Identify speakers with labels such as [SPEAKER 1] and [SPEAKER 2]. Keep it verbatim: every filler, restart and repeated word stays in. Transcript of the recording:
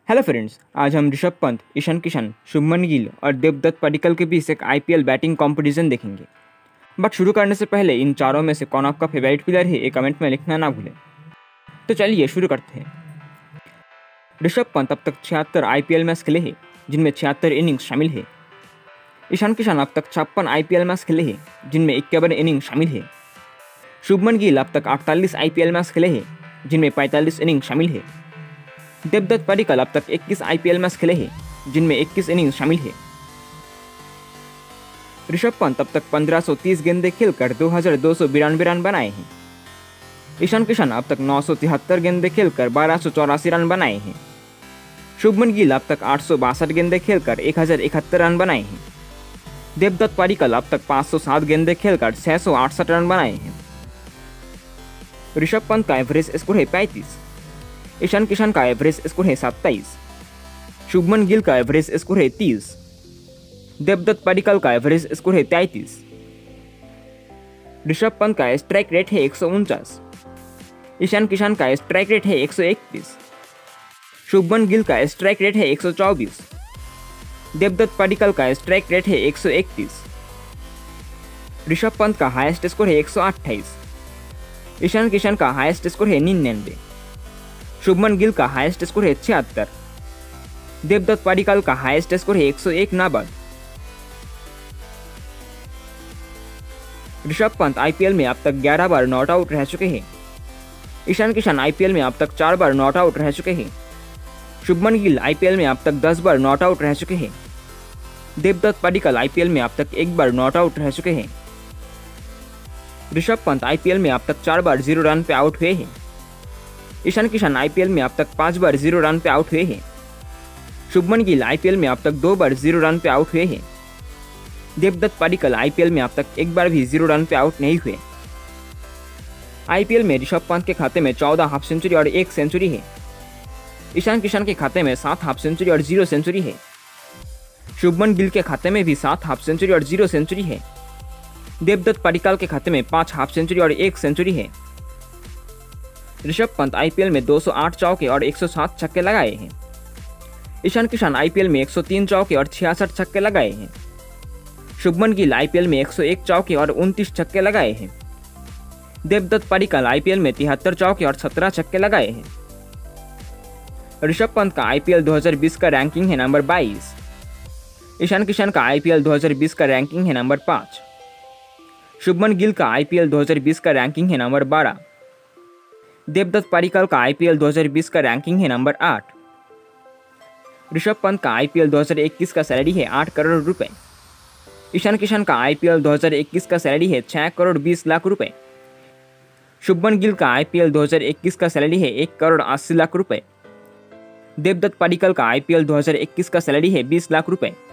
[SPEAKER 1] Hello friends, आज हम ऋषभ पंत, ईशान किशन, शुभमन गिल और देवदत्त पडिक्कल के बीच एक आईपीएल बैटिंग कंपटीशन देखेंगे। बट शुरू करने से पहले इन चारों में से कौन आपका फेवरेट प्लेयर है, ये कमेंट में लिखना ना भूलें। तो चलिए शुरू करते हैं। ऋषभ पंत अब तक छिहत्तर आईपीएल मैच खेले हैं, जिनमें छिहत्तर इनिंग्स शामिल है। ईशान किशन अब तक छप्पन आईपीएल मैच खेले हैं, जिनमें इक्यावन इनिंग शामिल है। शुभमन गिल अब तक अड़तालीस आईपीएल मैच खेले हैं, जिनमें पैंतालीस इनिंग शामिल है। देवदत्त पडिक्कल अब तक इक्कीस आईपीएल मैच खेले हैं, जिनमें इक्कीस इनिंग शामिल है। ऋषभ पंत अब तक पंद्रह सौ तीस गेंदें खेलकर दो हजार दो सौ बिरानवे रन बनाए हैं। ईशान किशन अब तक नौ सौ तिहत्तर गेंदें खेलकर बारह सौ चौरासी रन बनाए हैं। शुभमन गिल अब तक आठ सौ बासठ गेंदें खेलकर एक हजार इकहत्तर रन बनाए हैं। देवदत्त पडिक्कल अब तक पाँच सौ सात गेंदें खेलकर छह सौ अड़सठ रन बनाए हैं। ऋषभ पंत का एवरेज स्कोर है पैंतीस। ईशान किशन का एवरेज स्कोर है सत्ताईस। शुभमन गिल का एवरेज स्कोर है तीस। देवदत्त पडिक्कल का एवरेज स्कोर है तैंतीस। ऋषभ पंत का स्ट्राइक रेट है एक सौ उनचास। ईशान किशन का स्ट्राइक रेट है एक सौ इकतीस। शुभमन गिल का स्ट्राइक रेट है एक सौ चौबीस। देवदत्त पडिक्कल का स्ट्राइक रेट है एक सौ इकतीस। ऋषभ पंत का हाईएस्ट स्कोर है एक सौ अट्ठाईस। ईशान किशन का हाईएस्ट स्कोर है निन्यानवे। शुभमन गिल का हाईएस्ट स्कोर है छिहत्तर। देवदत्त पडिक्कल का हाईएस्ट स्कोर है एक सौ एक नाबाद। ऋषभ पंत आईपीएल में अब तक ग्यारह बार नॉट आउट रह चुके हैं। ईशान किशन आईपीएल में अब तक चार बार नॉट आउट रह चुके हैं। शुभमन गिल आईपीएल में अब तक दस बार नॉट आउट रह चुके हैं। देवदत्त पडिक्कल आईपीएल में अब तक एक बार नॉट आउट रह चुके हैं। ऋषभ पंत आईपीएल में अब तक चार बार जीरो रन पे आउट हुए हैं। ईशान किशन आईपीएल में अब तक पाँच बार जीरो रन पे आउट हुए हैं। शुभमन गिल आईपीएल में अब तक दो बार जीरो रन पे आउट हुए हैं। देवदत्त पडिक्कल आईपीएल में अब तक एक बार भी जीरो रन पे आउट नहीं हुए। आईपीएल में ऋषभ पंत के खाते में चौदह हाफ सेंचुरी और एक सेंचुरी है। ईशान किशन के खाते में सात हाफ सेंचुरी और जीरो सेंचुरी है। शुभमन गिल के खाते में भी सात हाफ सेंचुरी और जीरो सेंचुरी है। देवदत्त पडिक्कल के खाते में पाँच हाफ सेंचुरी और एक सेंचुरी है। ऋषभ पंत आईपीएल में दो सौ आठ चौके और एक सौ सात छक्के लगाए हैं। ईशान किशन आईपीएल में एक सौ तीन चौके और छियासठ छक्के लगाए हैं। शुभमन गिल आईपीएल में एक सौ एक चौके और उनतीस छक्के लगाए हैं। देवदत्त पडिक्कल आईपीएल में तिहत्तर चौके और सत्रह छक्के लगाए हैं। ऋषभ पंत का आईपीएल दो हजार बीस का रैंकिंग है नंबर बाईस। ईशान किशन का आईपीएल दो हजार बीस का रैंकिंग है नंबर पाँच। शुभमन गिल का आईपीएल दो हजार बीस का रैंकिंग है नंबर बारह। देवदत्त पडिक्कल का आईपीएल दो हजार बीस का रैंकिंग है नंबर आठ। ऋषभ पंत का आईपीएल दो हजार इक्कीस का सैलरी है आठ करोड़ रुपए। ईशान किशन का आईपीएल दो हजार इक्कीस का सैलरी है छह करोड़ बीस लाख रुपए। शुभमन गिल का आईपीएल दो हजार इक्कीस का सैलरी है एक करोड़ अस्सी लाख रुपए। देवदत्त पडिक्कल का आईपीएल दो हजार इक्कीस का सैलरी है बीस लाख रुपए।